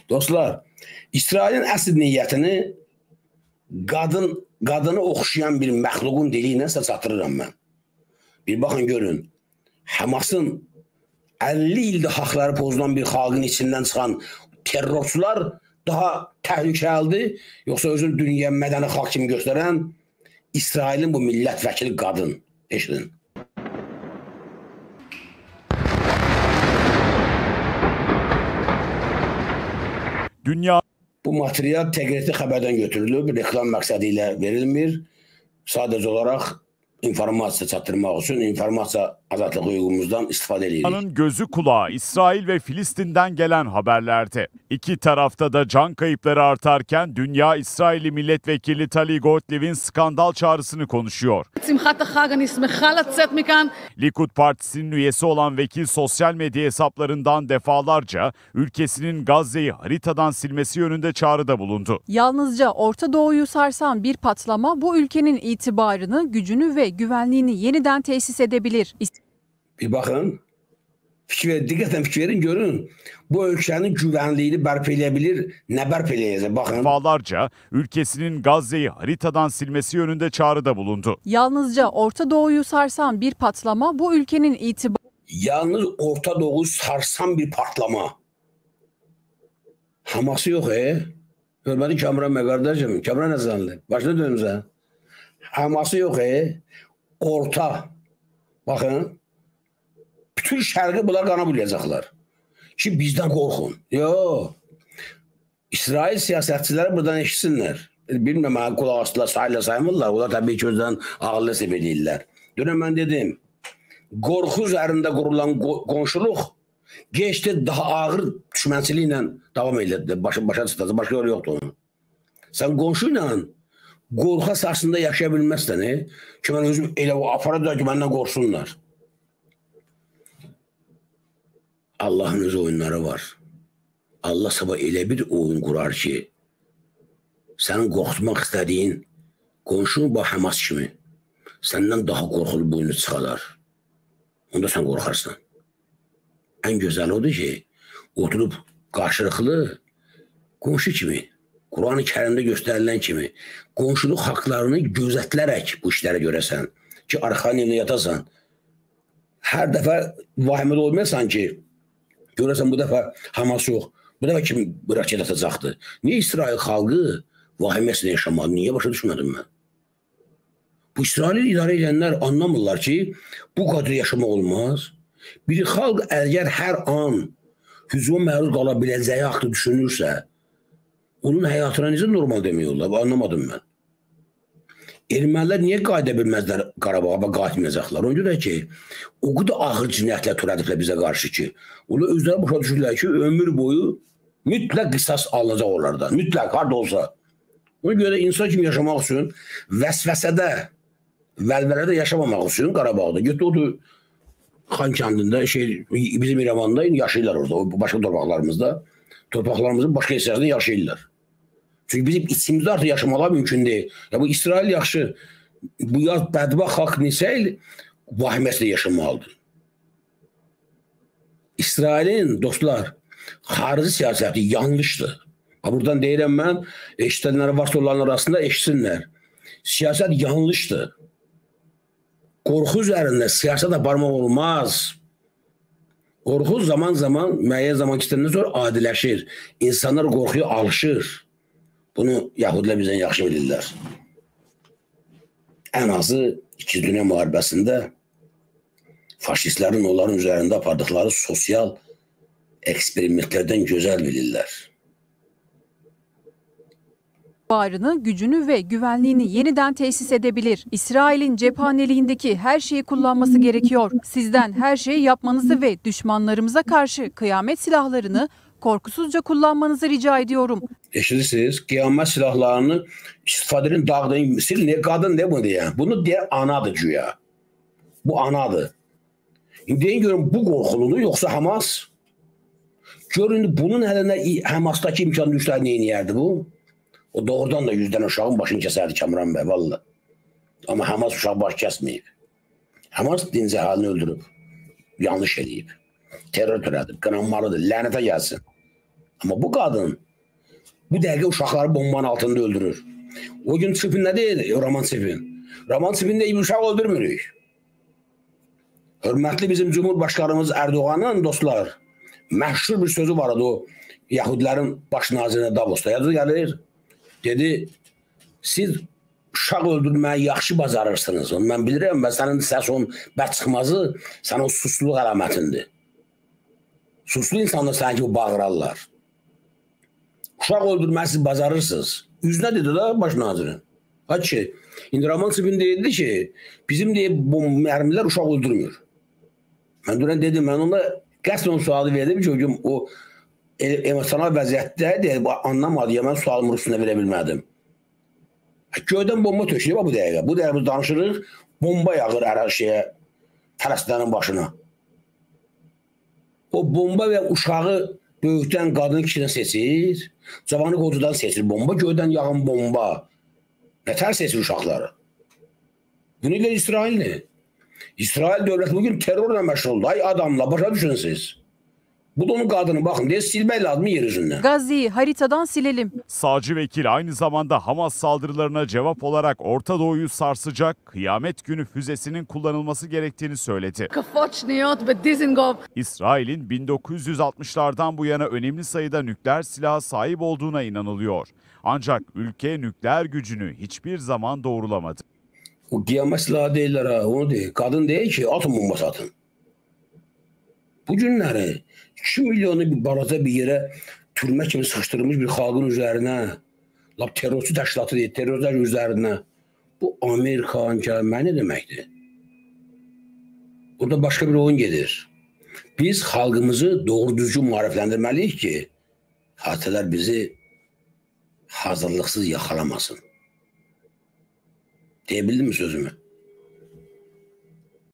Dostlar, İsrailin əsl niyyətini qadını oxşayan bir məxluqun dili ilə sizə çatdırıram mən. Bir baxın görün, Hamasın 50 ildə haqları pozulan bir xalqın içindən çıxan terrorçular daha təhlükəlidir, yoxsa özünü dünya mədəni xalq kimi göstərən İsrailin bu millət vəkili qadın. Eşidin. Dünya Bu material TGRT xəbərdən götürülüb, reklam məqsədi ilə verilmir. Sadəcə olaraq informasiya çatdırmaq üçün informasiya azadlığı hüququmuzdan istifadə edirik. Dünyanın gözü kulağı İsrail ve Filistin'den gelen haberlerde. İki tarafta da can kayıpları artarken dünya İsrailli milletvekili Tali Gottlieb'in skandal çağrısını konuşuyor. Likud Partisi'nin üyesi olan vekil sosyal medya hesaplarından defalarca ülkesinin Gazze'yi haritadan silmesi yönünde çağrıda bulundu. Yalnızca Orta Doğu'yu sarsan bir patlama bu ülkenin itibarını, gücünü ve güvenliğini yeniden tesis edebilir. Bir baxın, diqqətlə fikir verin, görün. Bu ölkənin güvenliğini bərpa edebilir, ne bərpa edəcək? Baxın. Defalarca ülkesinin Gazze'yi haritadan silmesi yönünde çağrıda bulundu. Yalnızca Orta Doğu'yu sarsan bir patlama bu ülkenin itibarını... Yalnız Orta Doğu'yu sarsan bir patlama. Haması yok Hörmətli Kamran bəy qardaşım, Kamran Həsənli, başına dönümsən. Haması yok Orta. Bakın. Bütün şərqi bunlar qana bulayacaqlar. Ki bizdən qorxun. Yox. İsrail siyasətçiləri buradan eşitsinlər. Bilməm, qulaq astılar, sayla saymırlar. Onlar təbii ki, özdən ağırlı səb edirlər. Dönəm mən dedim, qorxu üzərində qurulan qonşuluq geçdi daha ağır düşmənçiliklə davam edirdi. Başa çıxdı, başqa yolu yoxdur onun. Sən qonşu ilə qorxu əsasında yaşaya bilməzsən, ki, mən özüm elə o aparatlar ki, məndən qorxsunlar. Allah'ın öz oyunları var. Allah sabah elə bir oyun kurar ki, sənin qorxutmaq istədiyin qonşun bax Hamas kimi səndən daha qorxulu boyunu çıxarlar. Onda sən qorxarsan. Ən gözəl odur ki, oturub qarşılıqlı qonşu kimi, Quran-ı Kərimdə göstərilən kimi qonşuluq haqlarını gözətlərək bu işləri görəsən ki, arxanın evdə yatasan. Hər dəfə vahimədə olmayasan ki, görəsən bu dəfə Hamas yox, bu dəfə kim raket atacaqdır? Niyə İsrail xalqı vahiməsini yaşamadı? Niyə başa düşmədim mən? Bu İsraili idarə edənlər anlamırlar ki, bu qədər yaşamaq olmaz. Bir xalq əgər hər an hücuma məruz qala biləcəyi haqqı düşünürsə, onun həyatına necə normal demək olar? Anlamadım mən. Ermənilər niyə qayıda bilməzlər Qarabağa, qayıtmayacaqlar? Ona görə ki, o qədər ağır cinayətlər törədiblər bizə qarşı ki, onu özləri başa düşürlər ki, ömür boyu mütləq qisas alınacaq onlardan. Mütləq, harada olsa. Ona görə insan kimi yaşamaq üçün vəsvəsədə, vəlvələdə yaşamamaq üçün Qarabağda. Götü odur Xan kəndində, bizim İrəvanda yaşayırlar orada, başqa torpaqlarımızın başqa hissəsində yaşayırlar. Çünki bizim içimizdə artıq yaşamalar mümkün deyil. Ya bu İsrail yaxşı, bu yaz bədbaxt xalq Nisrail vahiməsində yaşamalıdır. İsrailin, dostlar, xarici siyasəti yanlışdır. Buradan deyirəm mən, eşitənlər varsa onların arasında eşitsinlər. Siyasət yanlışdır. Qorxu üzərində siyasət aparmaq olmaz. Qorxu zaman müəyyən zaman keçəndən sonra adiləşir. İnsanlar qorxuya alışır. Bunu Yahudilər bizdən yaxşı bilirlər. Ən azı 2. Dünya müharibəsində faşistlərin onların üzərində apardıqları sosial eksperimentlərdən gözəl bilirlər. Varını, gücünü ve güvenliğini yeniden tesis edebilir. İsrail'in cephaneliğindeki her şeyi kullanması gerekiyor. Sizden her şeyi yapmanızı ve düşmanlarımıza karşı kıyamet silahlarını korkusuzca kullanmanızı rica ediyorum. Eşidirsiniz, qiyamət silahlarını istifadə edin, dağdayın, silin, qadın ne bu deyən? Bunu deyən anadır güya. Bu anadır. İndi deyin görün, bu qorxuludur, yoxsa Hamas? Görün, bunun əlində Hamasdakı imkan düşlər neyiniyərdi bu? O doğrudan da 100 dənə uşağın başını kəsərdi Kamran bəy, valla. Amma Hamas uşaq baş kəsməyib. Hamas dinc əhalini öldürüb, yanlış edib, terror törədib, qınanmalıdır, lənətə gəlsin. Amma bu qadın bu dəqiqə uşaqları bombanın altında öldürür. O gün Çipin nə deyildi? Roman Çipin. Roman Çipində bir uşaq öldürmürük. Hörmətli bizim Cumhurbaşkanımız Erdoğan'ın dostlar, məşhur bir sözü var o Yahudilərin baş nazirinə Davos'ta. Yazı gəlir, dedi, siz uşaq öldürməyi yaxşı bacarırsınız. Onu mən bilirəm və sənin səsin bət çıxmazı sənin susluq əlamətindir. Suslu insanlar sənə ki bağırarlar. Uşaq öldürməyi siz bacarırsınız. Üzünə dedi də baş nazirin. Hadi ki, indi Roman Çipin deyildi ki, bizim deyib bu mərmilər uşaq öldürmür. Mən dünən dedim, mən ona qəsdən sualı verdim ki, o gün o emosional vəziyyətdə deyib, anlamadı ya, mən sualımı üstünə verə bilmədim. Göydən bomba tökülüyor bu dəqiqə. Bu dəqiqə biz danışırıq, bomba yağır əraziyə, Fələstinlərin başına. O bomba və uşağı böyükdən qadın kişidən seçir, cavanı qocudan seçir bomba, göydən yağın bomba. Nətər seçir uşaqları? Bunu ilə İsrail'dir. İsrail dövləti bugün terörlə məşğuldur. Ay adamla, başa düşünün siz. Bu da onun qadını, bakın diye silmək lazım yer üzündən. Gazze'yi haritadan silelim. Sağcı vekil aynı zamanda Hamas saldırılarına cevap olarak Orta Doğu'yu sarsacak kıyamet günü füzesinin kullanılması gerektiğini söyledi. İsrail'in 1960'lardan bu yana önemli sayıda nükleer silaha sahip olduğuna inanılıyor. Ancak ülke nükleer gücünü hiçbir zaman doğrulamadı. O kıyamet silahı değiller ha, onu değil. Kadın değil ki atom bombası atın. Bu günləri 2 milyonu bir balaca bir yere türmə kimi sıxışdırılmış bir xalqın üzərinə, terörçü təşkilatı deyil, terörlər üzərinə bu Amerikanın gəlməyi nə deməkdir? Burada başqa bir oyun gedir. Biz xalqımızı doğru düzgün maarifləndirməliyik ki, hadisələr bizi hazırlıqsız yaxalamasın. Deyə bildim mi sözümü?